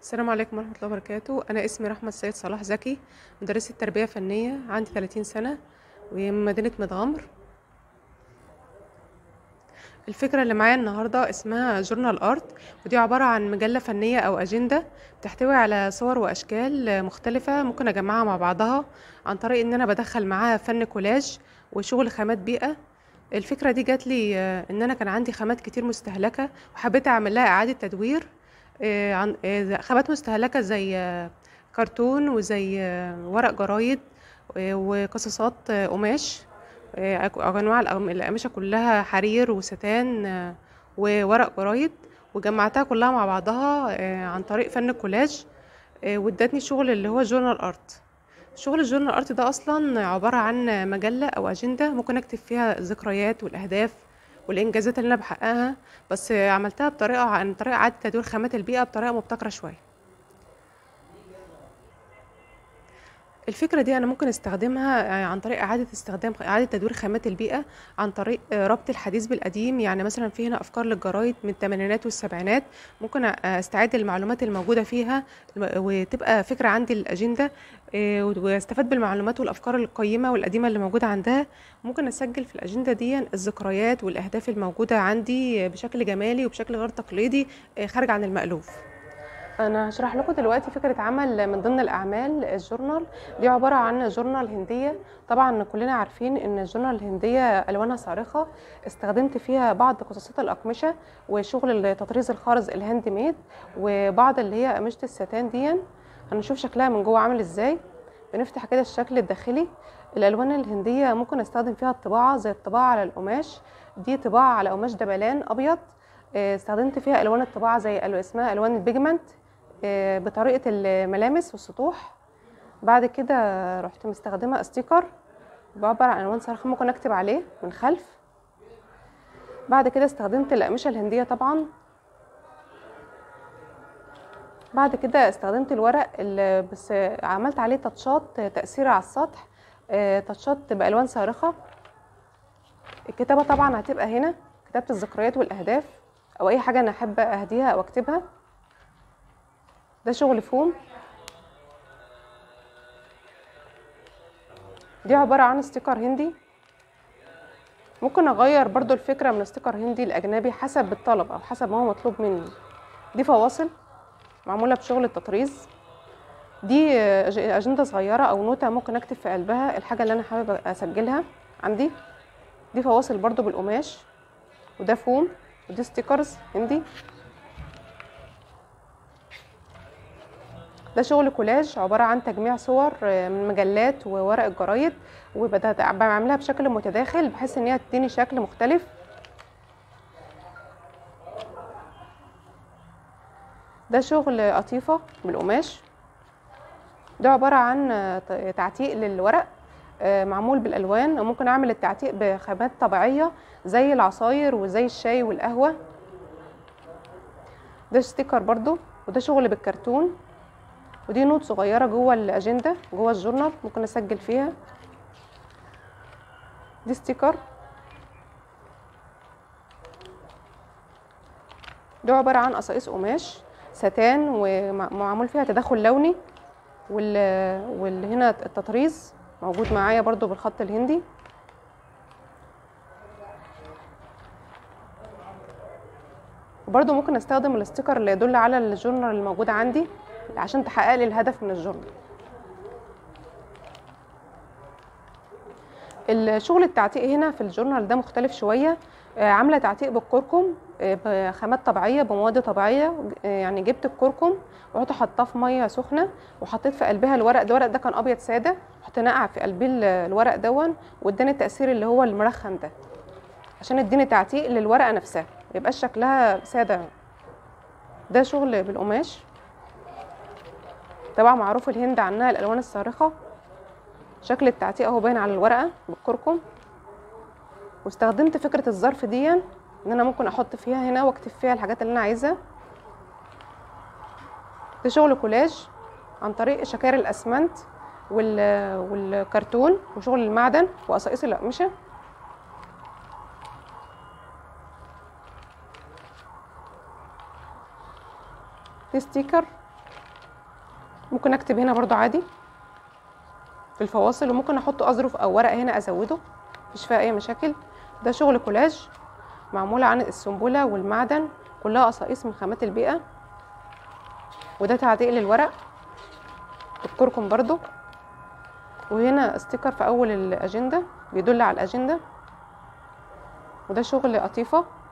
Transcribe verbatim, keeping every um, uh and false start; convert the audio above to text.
السلام عليكم ورحمة الله وبركاته. أنا اسمي رحمة السيد صلاح زكي، مدرسة تربية فنية، عندي ثلاثين سنة ومن مدينة متغمر. الفكرة اللي معايا النهاردة اسمها جورنال ارت، ودي عبارة عن مجلة فنية أو أجندة بتحتوي على صور وأشكال مختلفة ممكن أجمعها مع بعضها عن طريق إن أنا بدخل معاها فن كولاج وشغل خامات بيئة. الفكرة دي جات لي آه، إن أنا كان عندي خامات كتير مستهلكة وحبيت أعمل لها إعادة تدوير. آه، عن آه، خامات مستهلكة زي آه، كرتون وزي آه، ورق جرايد آه، وقصاصات آه، قماش. آه، أك- أنواع الأقم- الأقمشة كلها حرير وستان آه، وورق جرايد، وجمعتها كلها مع بعضها آه، عن طريق فن الكولاج. آه، وادتني شغل اللي هو جورنال ارت. شغل الجورنال ارت ده اصلا عبارة عن مجلة او اجندة ممكن اكتب فيها الذكريات والاهداف والانجازات اللي انا بحققها، بس آه، عملتها بطريقة عن طريقة اعادة تدوير خامات البيئة بطريقة مبتكرة شوية. الفكرة دي أنا ممكن استخدمها آه، عن طريق إعادة استخدام إعادة تدوير خامات البيئة عن طريق آه، ربط الحديث بالقديم. يعني مثلا في هنا أفكار للجرايد من الثمانينات والسبعينات، ممكن أ- أستعيد المعلومات الموجودة فيها الم- وتبقى فكرة عندي للأجندة. آه، واستفاد بالمعلومات والأفكار القيمة والقديمة اللي موجودة عندها. ممكن أسجل في الأجندة دي الذكريات والأهداف الموجودة عندي آه، بشكل جمالي وبشكل غير تقليدي، آه، خارج عن المألوف. انا هشرح لكم دلوقتي فكره عمل من ضمن الاعمال الجورنال. دي عباره عن جورنال هنديه. طبعا كلنا عارفين ان الجورنال الهنديه الوانها صارخه. استخدمت فيها بعض قصاصات الاقمشه وشغل التطريز الخارز الهاند ميد وبعض اللي هي قماشه الستان دي. هنشوف شكلها من جوه عامل ازاي. بنفتح كده الشكل الداخلي. الالوان الهنديه ممكن استخدم فيها الطباعه زي الطباعه على القماش. دي طباعه على قماش دبلان ابيض. آه، استخدمت فيها الوان الطباعه زي ألو- اسمها الوان البيجمنت آه، بطريقة الملامس والسطوح. بعد كده رحت مستخدمة استيكر بعبر عن ألوان صارخة ممكن أكتب عليه من خلف. بعد كده استخدمت الأقمشة الهندية طبعا. بعد كده استخدمت الورق اللي بس عملت عليه تاتشات تأثير على السطح، آه، تاتشات بألوان صارخة. الكتابة طبعا هتبقى هنا كتابة الذكريات والأهداف أو أي حاجة أنا أحب أهديها أو أكتبها. ده شغل فوم. دي عبارة عن ستيكر هندي. ممكن اغير برضو الفكرة من ستيكر هندي لاجنبي حسب الطلب او حسب ما هو مطلوب مني. دي فواصل معمولة بشغل التطريز. دي أج- اجندة صغيرة او نوتة ممكن اكتب في قلبها الحاجة اللي انا حابب اسجلها عندي. دي فواصل برضو بالقماش. وده فوم. ودي ستيكرز هندي. ده شغل كولاج عبارة عن تجميع صور آه، من مجلات وورق الجرايد، وبدأت بعملها بشكل متداخل بحيث ان هي تديني شكل مختلف. ده شغل قطيفة بالقماش. ده عبارة عن ت- تعتيق للورق آه، معمول بالألوان. وممكن أعمل التعتيق بخامات طبيعية زي العصاير وزي الشاي والقهوة. ده ستيكر برضو. وده شغل بالكرتون. ودي نوت صغيرة جوه الأجندة جوه الجورنال ممكن أسجل فيها. دي ستيكر. ده عبارة عن قصاقيس قماش ستان ومعمول فيها تداخل لوني، وال... واللي هنا التطريز موجود معايا برضو بالخط الهندي. وبرضو ممكن استخدم الاستيكر اللي يدل على الجورنال الموجود عندي عشان تحقق لي الهدف من الجورنال. الشغل التعتيق هنا في الجورنال ده مختلف شوية. آه، عاملة تعتيق بالكركم آه، بخامات طبيعية بمواد طبيعية. آه، يعني جبت الكركم ورحت حطاه في مية سخنة وحطيت في قلبها الورق ده. الورق ده كان أبيض سادة، رحت نقع في قلبي ال- الورق دون واداني التأثير اللي هو المرخم ده عشان اديني تعتيق للورقة نفسها ميبقاش شكلها سادة. ده شغل بالقماش. طبعا معروف الهند عنها الألوان الصارخة. شكل التعتيق اهو باين على الورقة بالكركم. واستخدمت فكرة الظرف دي ان انا ممكن احط فيها هنا واكتب فيها الحاجات اللي انا عايزة. ده شغل كولاج عن طريق شكاير الاسمنت وال... والكرتون وشغل المعدن وقصاقيس الاقمشة. دي ستيكر ممكن اكتب هنا برضو عادي في الفواصل، وممكن احط اظرف او ورق هنا ازوده، مفيش فيها اي مشاكل. ده شغل كولاج معمولة عن السنبلة والمعدن، كلها قصاقيس من خامات البيئة. وده تعليق للورق، الكركم برضو. وهنا استيكر في اول الاجندة بيدل على الاجندة. وده شغل قطيفة